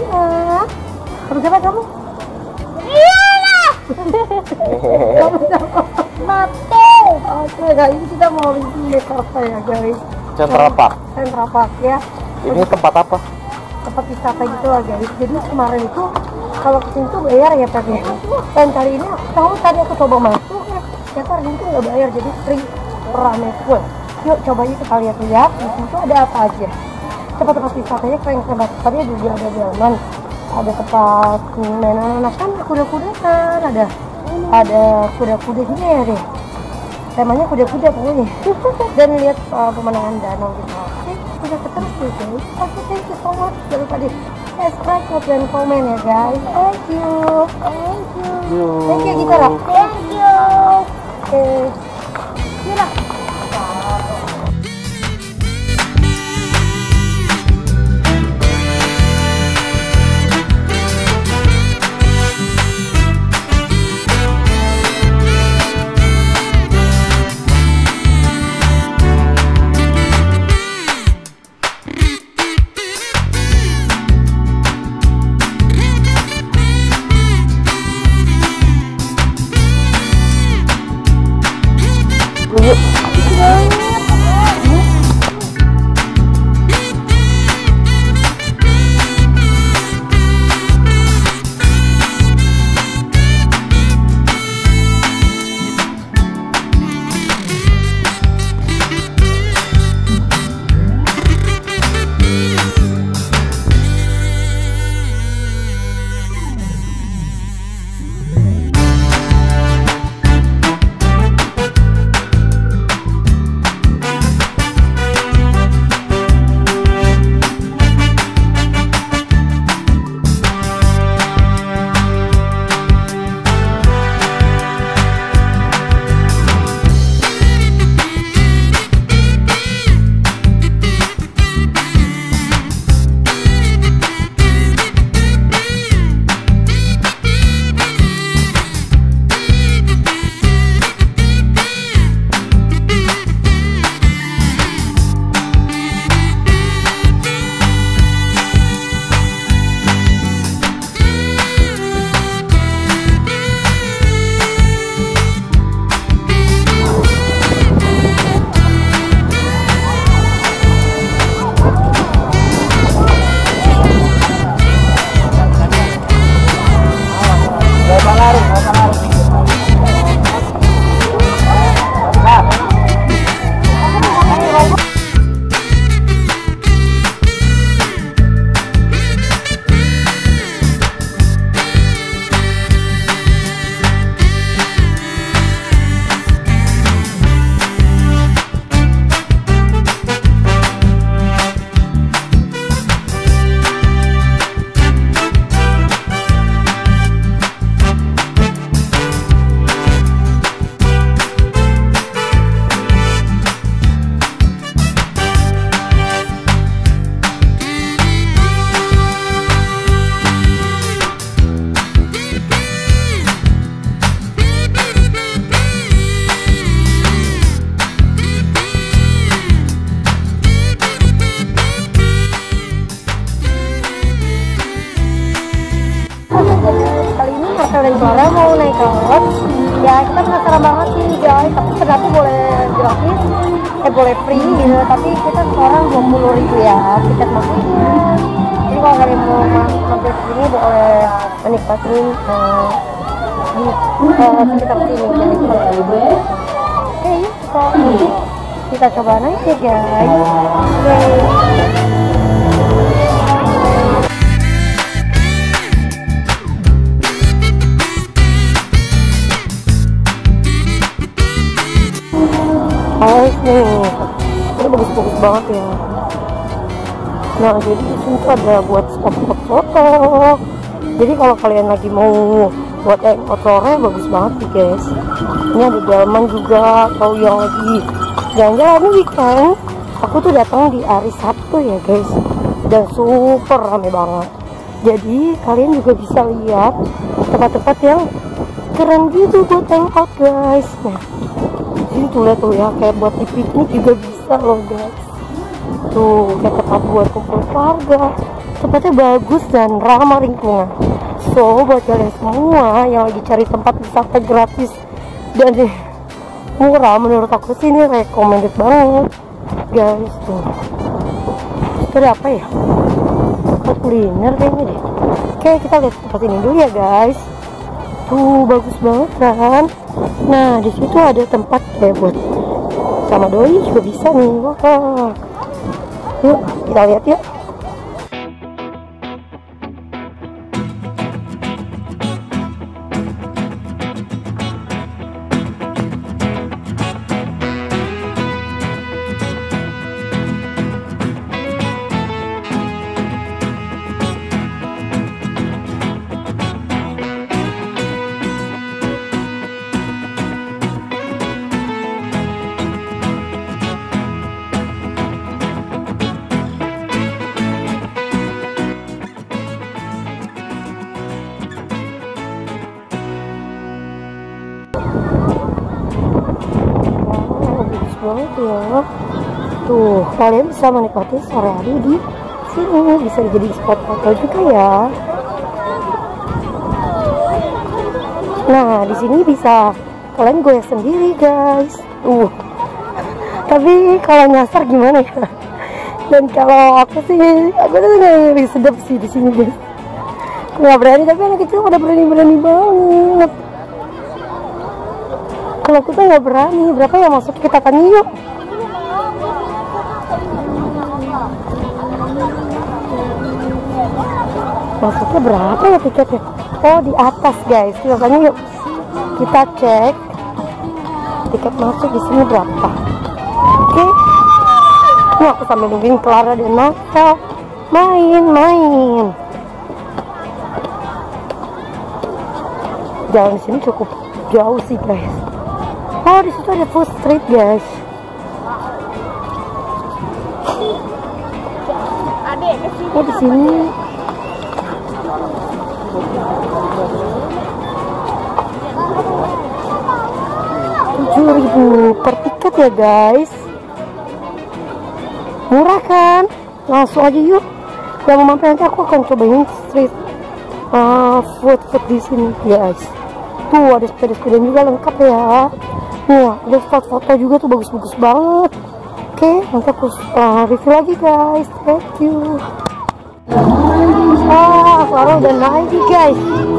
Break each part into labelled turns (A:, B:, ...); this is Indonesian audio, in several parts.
A: Iya. Sama siapa kamu? Iyalah. Kamu siapa? Mate. Oke guys, kita mau bikin Mekarta ya guys.
B: Central Park.
A: Central Park ya.
B: Ini tempat apa?
A: Tempat wisata gitu lah guys. Jadi kemarin itu kalau kesini tuh bayar ya Pak ya. Dan kali ini aku tahu tadi aku coba masuk ya. Ternyata hari ini tuh nggak bayar, jadi free rame full. Yuk coba yuk kita lihat-lihat di situ ada apa aja. Tempat-tempat wisatanya keren banget. Tadi juga ada delman, ada tempat mainan anak kan, kuda-kuda kan, ada kuda-kuda juga ya deh. Temanya kuda-kuda pokoknya. Dan lihat pemandangan danau gitu. Oke, kita terus ya guys. Oke, thank you so much. Jangan lupa di subscribe, like, dan komen ya guys. Thank you. Thank you Gita lah. Thank you. Oke. Gila. Kalian Clara mau naik angkot ya, kita penasaran banget sih guys, tapi ternyata boleh gratis, boleh free gitu, tapi kita sekarang 20.000 ya tiket masuknya. Jadi kalau kalian mau mampir sini boleh menikmati di sekitar sini. Oke, kita coba naik ya guys. Nih, ini bagus-bagus banget ya. Nah, jadi di sini tuh ada buat spot foto. Jadi kalau kalian lagi mau buat sore bagus banget sih guys. Ini ada delman juga. Kalau yang lagi jalan-jalan weekend, aku tuh datang di hari Sabtu ya guys, dan super rame banget. Jadi kalian juga bisa lihat tempat-tempat yang keren gitu buat hangout guys. Nah, ini tuh lihat tuh ya, kayak buat di piknik juga bisa loh guys. Tuh kayak tempat buat kumpul keluarga, tempatnya bagus dan ramah lingkungan. So buat kalian semua yang lagi cari tempat wisata gratis dan murah, menurut aku sih ini recommended banget guys. Tuh itu ada apa ya, tempat kuliner kayaknya deh. Oke, kita lihat tempat ini dulu ya guys. Tuh bagus banget kan. Nah di situ ada tempat kayak buat sama doi juga bisa nih. Wah, yuk kita lihat yuk. Banget ya. Tuh kalian bisa menikmati sore hari di sini, bisa jadi spot foto juga ya. Nah di sini bisa kalian goyang sendiri guys. Tapi kalau nyasar gimana ya? Dan kalau aku tuh nggak sedap sih di sini guys. Nggak berani, tapi anak kecil udah berani banget. Kalau kita nggak berani, berapa ya masuk, kita tanya yuk. Masuknya berapa ya tiketnya? Oh di atas guys, kita tanya yuk. Kita cek tiket masuk di sini berapa. Oke. Ini aku sambil nungguin Clara dan Nata main. Jalan di sini cukup jauh sih guys. Oh di situ ada food street guys. Oh di sini. Rp7.000 per tiket ya guys. Murah kan? Langsung aja yuk. Yang mau mampir nanti aku akan cobain street food di sini guys. Tuh ada sepeda juga lengkap ya. Wah, ada spot foto juga tuh, bagus-bagus banget. Oke, nanti aku review lagi guys. Thank you. Clara udah naik nih guys.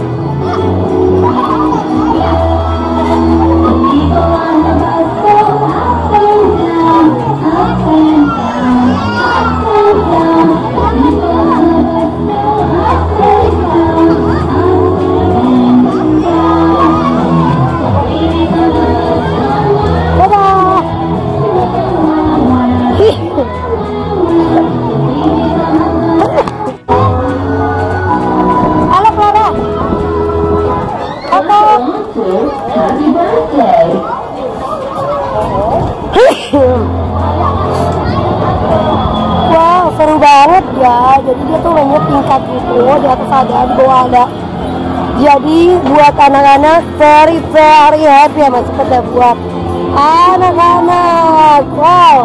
A: Wow, seru banget ya. Jadi dia tuh banyak tingkat gitu. Di atas ada, di bawah ada. Jadi buat anak-anak very happy ya, masih pada buat anak-anak. Wow.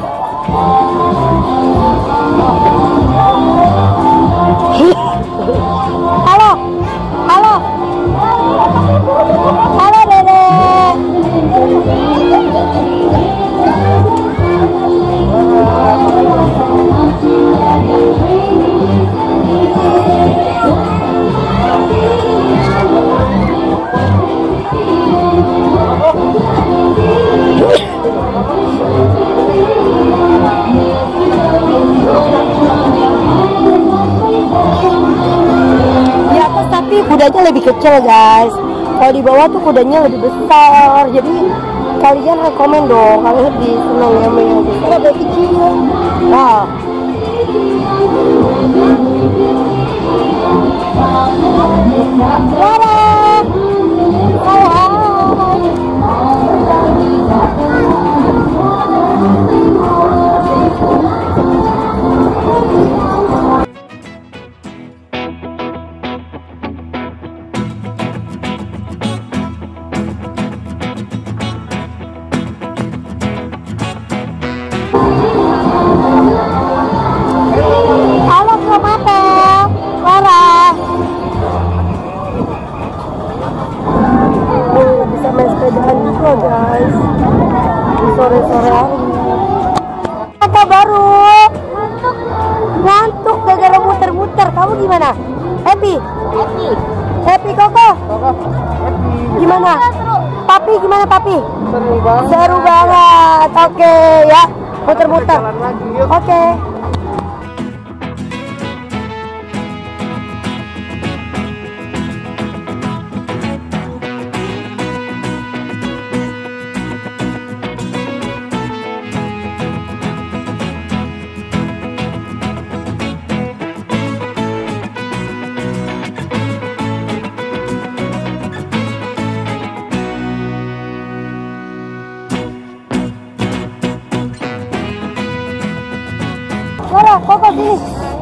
A: Halo Dede. Di atas tapi kudanya lebih kecil guys. Kalau di bawah tuh kudanya lebih besar. Jadi kalian rekomen dong, kalian lebih senang yang besar atau kecil. Nah, halo Kak Mate. sore hari. Apa baru? Ngantuk gara-gara muter-muter. Kamu gimana? Happy? Happy Koko? Gimana? Papi gimana Papi?
B: Seru banget.
A: Seru banget. Oke ya, muter-muter. Oke. Mana? Koko sini.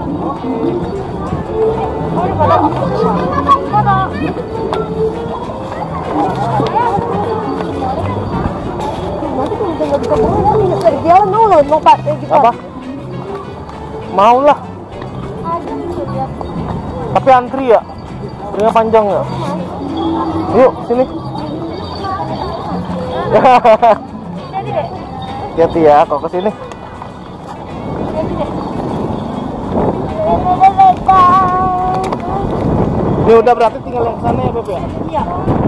A: Nanti kalau udah nggak bisa bangun, nanti nggak bisa jalan dulu, lupa kayak gitu.
B: Apa? Mau lah. Tapi antri ya? Antrinya panjang ya? Yuk, sini. Hati-hati ya, kok ke sini. Ini udah berarti tinggal yang sana ya, Beb ya?
A: Iya.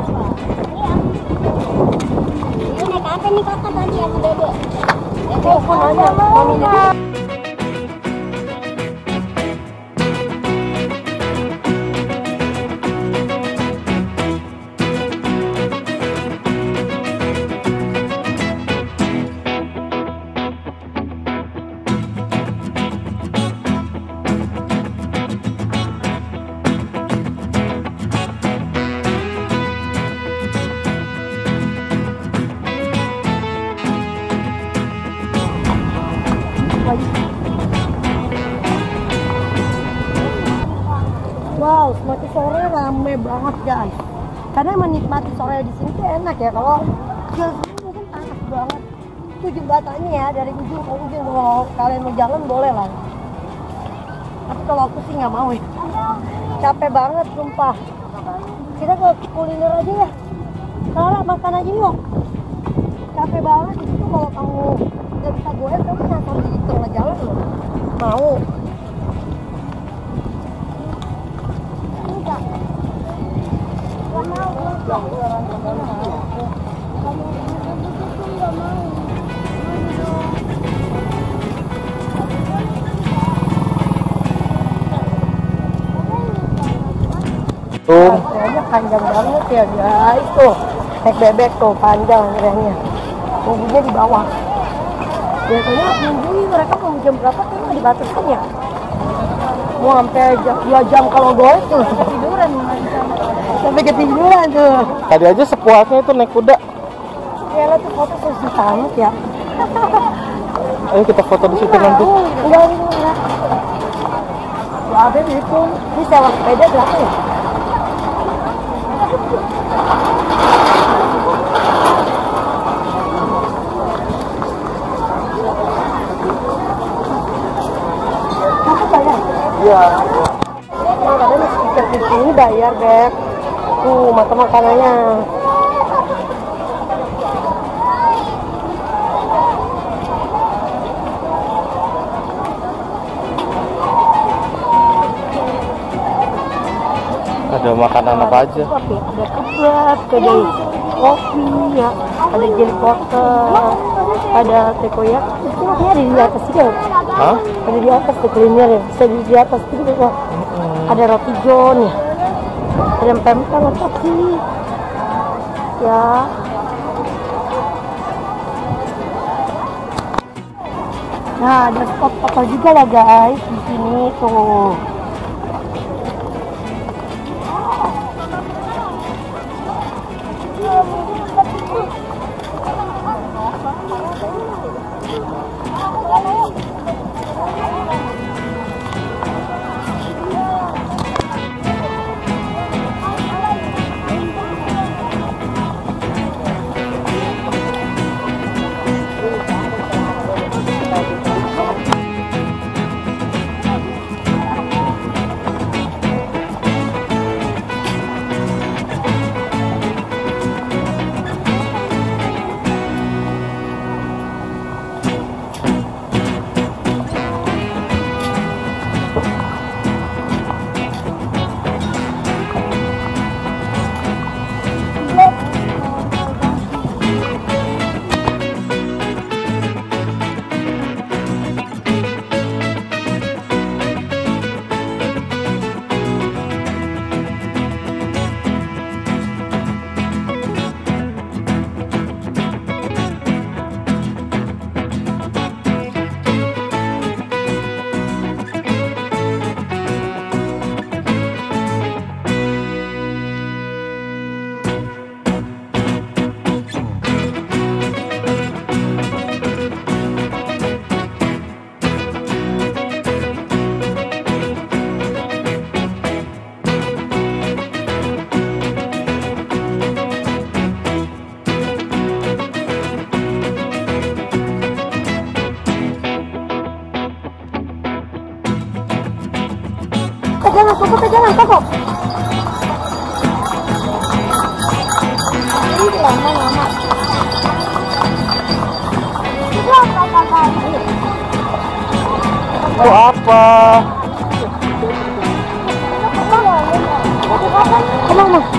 C: Ini naik apa nih kakak tadi yang dede?
A: Koko nanya, maminya. Wow, semakin sore rame banget guys. Karena menikmati sore di sini tuh enak ya. Kalau jalan sini mungkin panas banget. Itu jembatannya ya, dari ujung ke ujung. Kalau kalian mau jalan boleh lah. Tapi kalau aku sih nggak mau ya. Capek banget sumpah. Kita ke kuliner aja ya. Clara makan aja yuk. Capek banget itu kalau kamu nggak bisa goes, kamu nyasar di tengah jalan loh. Mau? Antriannya panjang banget ya guys. Tuh naik bebek tuh panjang antriannya. Nunggunya di bawah. Biasanya nunggu mereka mau jam berapa tuh nggak dibataskan ya? Mau sampai 2 jam kalau goes tuh sampai ketiduran. Sampai ketiduran tuh.
B: Tadi aja sepuasnya itu naik kuda.
A: Ya lah tuh foto susah banget ya.
B: Ayo kita foto di situ nanti.
A: Enggak. Ya ada itu. Ini sewa sepeda berapa ya? Kamu bayar?
B: Iya.
A: Nah, katanya stiker di sini bayar, Beb. Tuh, makanannya.
B: Ada makanan apa aja?
A: Ada kebab, ada kopi, ya, ada jelly potter, ada takoyaki. Itu makanya ada di atas juga.
B: Hah?
A: Ada di atas tuh kuliner ya, bisa di atas itu kok. Ada roti john ya, ada pempek apa sih? Ya. Nah, ada spot foto juga lah guys di sini tuh. jangan pokok.
C: Ini lama-lama. Itu apa kakak?
B: Itu apa?
A: Tenang, Mas.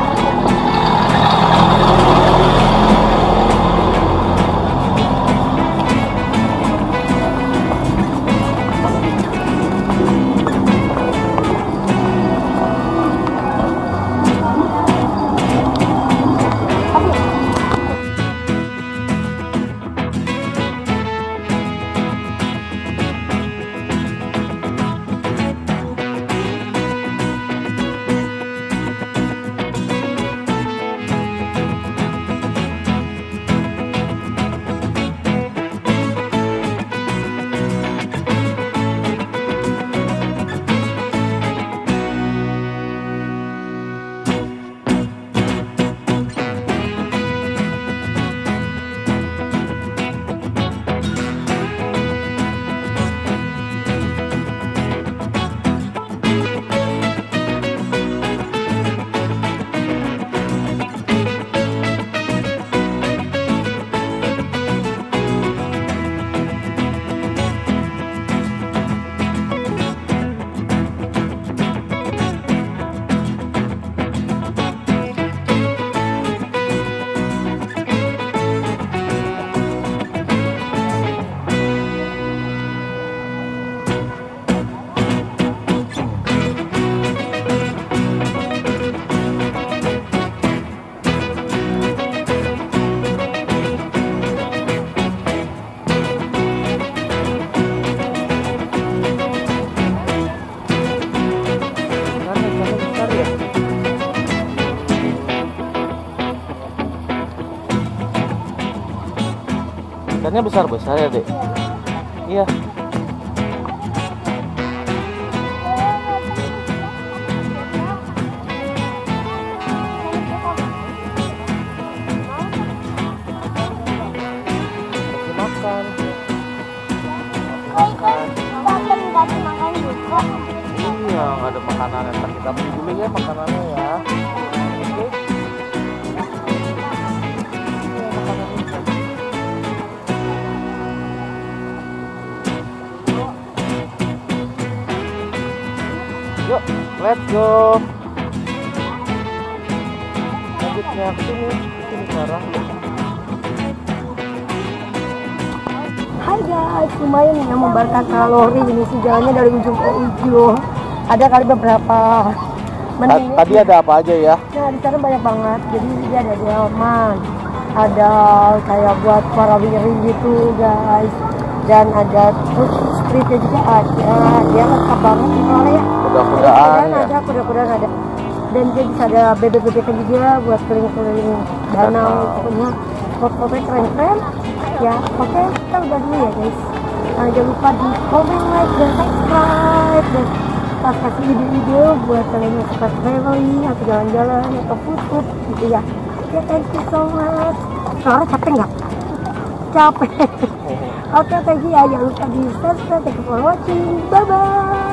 B: Ikannya besar-besar ya, Dek? Iya. Makan.
C: Nggak dimakan juga.
B: Iya, nggak ada makanan. Ntar kita beli dulu ya makanannya ya. Oke. Yuk, let's go. Lanjutnya ke sini sekarang.
A: Hai guys, lumayan ya membakar kalori ini sih, jalannya dari ujung ke ujung. Ada kali beberapa menit.
B: Tadi ada apa aja ya?
A: Nah, di sana banyak banget. Jadi dia ada delman, ada kayak buat warawiri gitu guys, dan ada streetnya juga ada. Dia lengkap banget soalnya ya.
B: Kuda-kudaan ya.
A: Ada kuda-kudaan ada. Dan dia bisa ada bebek-bebeknya juga buat keliling-keliling danau. Pokoknya foto-foto keren-keren. Ya, oke, kita udah dulu ya guys. Nah, jangan lupa di komen, like, dan subscribe, dan pas kasih ide-ide buat kalian yang suka traveling atau jalan-jalan atau food gitu ya. Oke, thank you so much. Suara capek nggak? Capek. Oke, thank you ya. Jangan lupa di subscribe. Thank you for watching. Bye bye.